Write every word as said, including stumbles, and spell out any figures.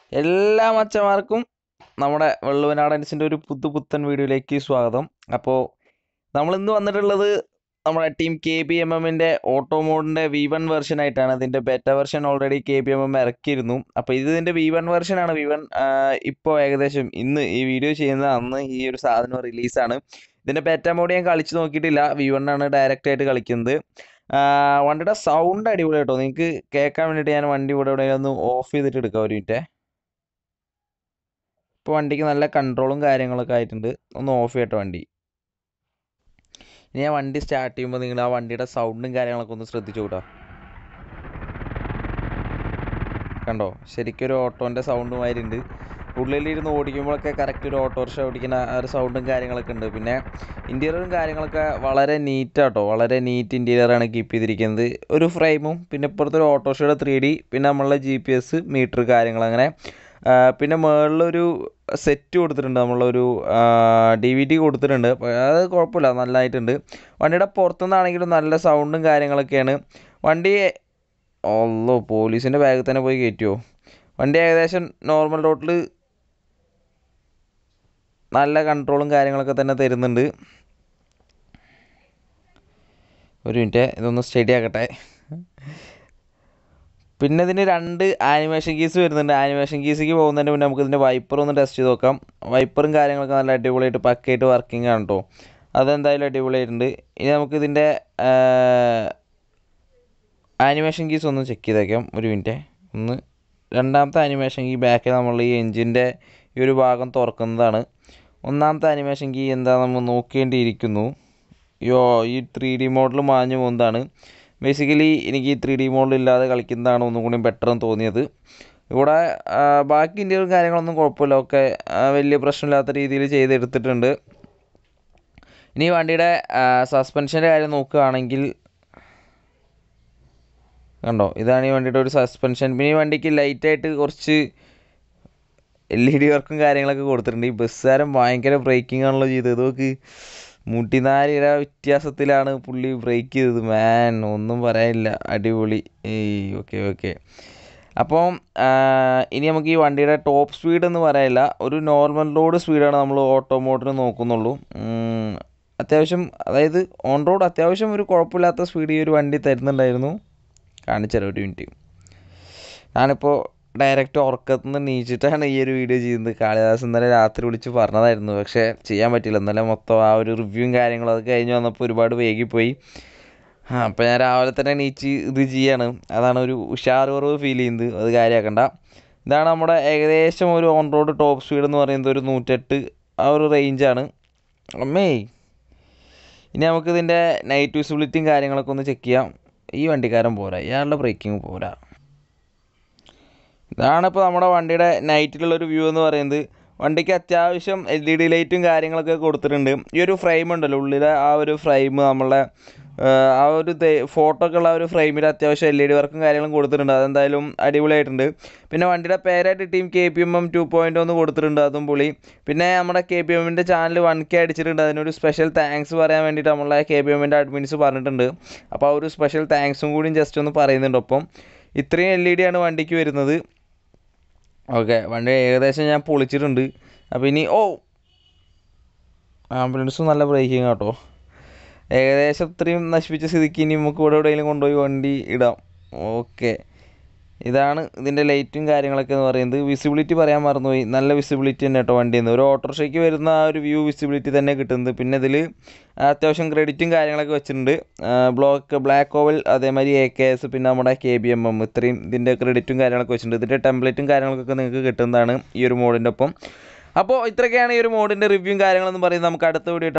എല്ലാ മച്ചന്മാർക്കും നമ്മുടെ വെള്ളുവനാടൻസിൻ്റെ ഒരു പുതു പുത്തൻ വീഡിയോയിലേക്ക് സ്വാഗതം. അപ്പോൾ നമ്മൾ ഇന്ന് വന്നിട്ടുള്ളത് നമ്മുടെ ടീം കെ ബി എം എമ്മിൻ്റെ ഓട്ടോ മോഡിൻ്റെ വി വൺ വെർഷൻ ആയിട്ടാണ്. ഇതിൻ്റെ beta version already K B M M ഇറക്കിയിരുന്നു. അപ്പോൾ ഇത് ഇതിൻ്റെ വി വൺ വെർഷനാണ്. വി വൺ ഇപ്പോൾ ഏകദേശം ഇന്ന് ഈ വീഡിയോ ചെയ്യുന്ന അന്ന് ഈ ഒരു സാധനം റിലീസാണ്. ഇതിൻ്റെ ബെറ്റ മോഡ് ഞാൻ കളിച്ച് നോക്കിയിട്ടില്ല. വി വൺ ആണ് ഡയറക്റ്റ് ആയിട്ട് കളിക്കുന്നത്. വണ്ടിയുടെ സൗണ്ട് അടിപൊളി കേട്ടോ. നിങ്ങൾക്ക് കേൾക്കാൻ വേണ്ടിയിട്ട് ഞാൻ വണ്ടി ഇവിടെ ഇവിടെ ഒന്ന് ഓഫ് ചെയ്തിട്ട് എടുക്കാം ഒരു മിനിറ്റ്. ഇപ്പോൾ വണ്ടിക്ക് നല്ല കൺട്രോളും കാര്യങ്ങളൊക്കെ ആയിട്ടുണ്ട്. ഒന്ന് ഓഫ് ചെയ്യട്ടെ വണ്ടി. ഇനി ഞാൻ വണ്ടി സ്റ്റാർട്ട് ചെയ്യുമ്പോൾ നിങ്ങൾ ആ വണ്ടിയുടെ സൗണ്ടും കാര്യങ്ങളൊക്കെ ഒന്ന് ശ്രദ്ധിച്ചു കൂട്ടാ. കണ്ടോ, ശരിക്കും ഒരു ഓട്ടോൻ്റെ സൗണ്ടുമാതിരി ഉണ്ട്. ഉള്ളിലിരുന്ന് ഓടിക്കുമ്പോഴൊക്കെ കറക്റ്റ് ഒരു ഓട്ടോറിക്ഷ ഓടിക്കുന്ന ആ ഒരു സൗണ്ടും കാര്യങ്ങളൊക്കെ ഉണ്ട്. പിന്നെ ഇൻറ്റീരിയറും കാര്യങ്ങളൊക്കെ വളരെ നീറ്റാട്ടോ, വളരെ നീറ്റ് ഇൻറ്റീരിയറാണ് കീപ്പ് ചെയ്തിരിക്കുന്നത്. ഒരു ഫ്രെയിമും പിന്നെ ഇപ്പുറത്തെ ഒരു ഓട്ടോറിക്ഷയുടെ ത്രീ ഡി പിന്നെ നമ്മളുടെ ജി പി എസ് മീറ്റർ കാര്യങ്ങൾ അങ്ങനെ. പിന്നെ മുകളിലൊരു സെറ്റ് കൊടുത്തിട്ടുണ്ട്, നമ്മളൊരു ഡി വി ഡി കൊടുത്തിട്ടുണ്ട്. അത് കുഴപ്പമില്ല, നല്ലതായിട്ടുണ്ട്. വണ്ടിയുടെ പുറത്തുനിന്നാണെങ്കിലും നല്ല സൗണ്ടും കാര്യങ്ങളൊക്കെയാണ്. വണ്ടി ഓ പോലീസിൻ്റെ ബാഗിൽ തന്നെ പോയി കയറ്റുമോ. വണ്ടി ഏകദേശം നോർമൽ റോഡിൽ നല്ല കൺട്രോളും കാര്യങ്ങളൊക്കെ തന്നെ തരുന്നുണ്ട്. ഒരു മിനിറ്റ്, ഇതൊന്ന് സ്റ്റഡി ആക്കട്ടെ. പിന്നെ ഇതിന് രണ്ട് ആനിമേഷൻ കീസ് വരുന്നുണ്ട്. ആനിമേഷൻ കീസിലേക്ക് പോകുന്നതിന് മുന്നേ നമുക്ക് ഇതിൻ്റെ വൈപ്പർ ഒന്ന് ടെസ്റ്റ് ചെയ്ത് നോക്കാം. വൈപ്പറും കാര്യങ്ങളൊക്കെ നല്ല അടിപൊളിയായിട്ട് പക്കയായിട്ട് വർക്കിംഗ് ആണ് കേട്ടോ. അതെന്തായാലും അടിപൊളിയായിട്ടുണ്ട്. ഇനി നമുക്ക് ഇതിൻ്റെ ആനിമേഷൻ കീസ് ഒന്ന് ചെക്ക് ചെയ്തേക്കാം. ഒരു മിനിറ്റ്. ഒന്ന് രണ്ടാമത്തെ ആനിമേഷൻ കീ ബാക്കിൽ നമ്മൾ ഈ എൻജിൻ്റെ ഈ ഒരു ഭാഗം തുറക്കുന്നതാണ്. ഒന്നാമത്തെ ആനിമേഷൻ കീ എന്താ നമ്മൾ നോക്കേണ്ടിയിരിക്കുന്നു. യോ ഈ ത്രീ ഡി മോഡൽ മാഞ്ഞു പോകുന്നതാണ്. ബേസിക്കലി എനിക്ക് ഈ ത്രീ ഡി മോഡൽ ഇല്ലാതെ കളിക്കുന്നതാണ് ഒന്നും കൂടി ബെറ്റർ എന്ന് തോന്നിയത്. ഇവിടെ ബാക്കി ഇന്ത്യയിലും കാര്യങ്ങളൊന്നും കുഴപ്പമില്ല, ഒക്കെ വലിയ പ്രശ്നമില്ലാത്ത രീതിയിൽ ചെയ്തെടുത്തിട്ടുണ്ട്. ഇനി വണ്ടിയുടെ സസ്പെൻഷൻ്റെ കാര്യം നോക്കുകയാണെങ്കിൽ കണ്ടോ, ഇതാണ് ഈ വണ്ടിയുടെ ഒരു സസ്പെൻഷൻ. പിന്നെ ഈ വണ്ടിക്ക് ലൈറ്റായിട്ട് കുറച്ച് എൽ ഇ ഡി വർക്കും കാര്യങ്ങളൊക്കെ കൊടുത്തിട്ടുണ്ട്. ഈ ബസ്സുകാരൻ ഭയങ്കര ബ്രേക്കിംഗ് ആണല്ലോ ചെയ്തത്. നോക്ക്, മുട്ടിനാലിര വ്യത്യാസത്തിലാണ് പുള്ളി ബ്രേക്ക് ചെയ്തത്. മാൻ, ഒന്നും പറയാനില്ല, അടിപൊളി. ഏയ് ഓക്കെ ഓക്കെ. അപ്പം ഇനി നമുക്ക് ഈ വണ്ടിയുടെ ടോപ്പ് സ്പീഡ് എന്ന് പറയാനില്ല, ഒരു നോർമൽ റോഡ് സ്പീഡാണ് നമ്മൾ ഓട്ടോ മോഡിന് നോക്കുന്നുള്ളൂ. അത്യാവശ്യം, അതായത് ഓൺ റോഡ് അത്യാവശ്യം ഒരു കുഴപ്പമില്ലാത്ത സ്പീഡ് ഈ ഒരു വണ്ടി തരുന്നുണ്ടായിരുന്നു. കാണിച്ചുതരാം ഒരു മിനിറ്റ്. ഞാനിപ്പോൾ ഡയറക്റ്റ് ഉറക്കത്തു നിന്ന് നീച്ചിട്ടാണ് ഈ ഒരു വീഡിയോ ചെയ്യുന്നത്. കാളിദാസ് ഇന്നലെ രാത്രി വിളിച്ച് പറഞ്ഞതായിരുന്നു, പക്ഷേ ചെയ്യാൻ പറ്റില്ല. ഇന്നലെ മൊത്തം ആ ഒരു റിവ്യൂവും കാര്യങ്ങളും അത് കഴിഞ്ഞ് വന്നപ്പോൾ ഒരുപാട് വൈകിപ്പോയി. ആ അപ്പോൾ ഞാൻ രാവിലെ തന്നെ നീച്ച് ഇത് ചെയ്യാണ്. അതാണ് ഒരു ഉഷാർ കുറവ് ഫീൽ ചെയ്യുന്നത്, അത് കാര്യമാക്കണ്ട. ഇതാണ് നമ്മുടെ ഏകദേശം ഒരു ഓൺ റോഡ് ടോപ്പ് സ്പീഡ് എന്ന് പറയുന്നത് ഒരു നൂറ്റെട്ട് ആ ഒരു റേഞ്ചാണ്. അമ്മേ, ഇനി നമുക്കിതിൻ്റെ നൈറ്റ് വിസിബിലിറ്റിയും കാര്യങ്ങളൊക്കെ ഒന്ന് ചെക്ക് ചെയ്യാം. ഈ വണ്ടിക്കാരൻ പോരാ, ഇയാളുടെ ബ്രേക്കിംഗ് പോരാ. ഇതാണിപ്പോൾ നമ്മുടെ വണ്ടിയുടെ നൈറ്റിലുള്ളൊരു വ്യൂ എന്ന് പറയുന്നത്. വണ്ടിക്ക് അത്യാവശ്യം എൽ ഇ ഡി ലൈറ്റും കാര്യങ്ങളൊക്കെ കൊടുത്തിട്ടുണ്ട്. ഈ ഒരു ഫ്രെയിം ഉണ്ടല്ലോ, ഉള്ളിലെ ആ ഒരു ഫ്രെയിം, നമ്മളെ ആ ഒരു ഫോട്ടോ ഒക്കെ ഉള്ള ആ ഒരു ഫ്രെയിമിൽ അത്യാവശ്യം എൽ ഇ ഡി വർക്കും കാര്യങ്ങളും കൊടുത്തിട്ടുണ്ട്. അതെന്തായാലും അടിപൊളിയായിട്ടുണ്ട്. പിന്നെ വണ്ടിയുടെ പേരായിട്ട് team K P M M two point ഒന്ന് കൊടുത്തിട്ടുണ്ട്, അതും പൊളി. പിന്നെ നമ്മുടെ കെ പി എമ്മിൻ്റെ ചാനൽ വൺ കെ അടിച്ചിട്ടുണ്ട്. അതിനൊരു സ്പെഷ്യൽ താങ്ക്സ് പറയാൻ വേണ്ടിയിട്ട് നമ്മളെ കെ പി എമ്മിൻ്റെ അഡ്മിൻസ് പറഞ്ഞിട്ടുണ്ട്. അപ്പോൾ ആ ഒരു സ്പെഷ്യൽ താങ്ക്സും കൂടി ജസ്റ്റ് ഒന്ന് പറയുന്നുണ്ട്. ഒപ്പം ഇത്രയും എൽ ഇ ഡി ആണ് വണ്ടിക്ക് വരുന്നത്. ഓക്കെ, വണ്ടി ഏകദേശം ഞാൻ പൊളിച്ചിട്ടുണ്ട്. അപ്പോൾ ഇനി ഓ ആംബുലൻസും നല്ല ബ്രേക്കിങ് കേട്ടോ. ഏകദേശം ഇത്രയും നശിപ്പിച്ച സ്ഥിതിക്ക് ഇനി നമുക്ക് ഇവിടെ എവിടെയെങ്കിലും കൊണ്ടുപോയി വണ്ടി ഇടാം. ഓക്കെ, ഇതാണ് ഇതിൻ്റെ ലൈറ്റും കാര്യങ്ങളൊക്കെ എന്ന് പറയുന്നത്. വിസിബിലിറ്റി പറയാൻ മറന്നുപോയി, നല്ല വിസിബിലിറ്റി തന്നെ കേട്ടോ വണ്ടിയിൽ നിന്ന്. ഒരു ഓട്ടോറിക്ഷയ്ക്ക് വരുന്ന ആ ഒരു വ്യൂ വിസിബിലിറ്റി തന്നെ കിട്ടുന്നത്. പിന്നെ ഇതിൽ അത്യാവശ്യം ക്രെഡിറ്റും കാര്യങ്ങളൊക്കെ വെച്ചിട്ടുണ്ട്. ബ്ലോക്ക് ബ്ലാക്ക് ഓവൽ, അതേമാതിരി എ കെ എസ്, പിന്നെ നമ്മുടെ കെ ബി എം എം, ഇത്രയും ഇതിൻ്റെ ക്രെഡിറ്റും കാര്യങ്ങളൊക്കെ വെച്ചിട്ടുണ്ട്. ഇതിൻ്റെ ടെംപ്ലേറ്റും കാര്യങ്ങളൊക്കെ നിങ്ങൾക്ക് കിട്ടുന്നതാണ് ഈ ഒരു മോഡിൻ്റെ ഒപ്പം. അപ്പോൾ ഇത്രയൊക്കെയാണ് ഈ ഒരു മോഡിൻ്റെ റിവ്യൂവും കാര്യങ്ങളെന്ന് പറയുന്നത്. നമുക്ക് അടുത്ത വീഡിയോ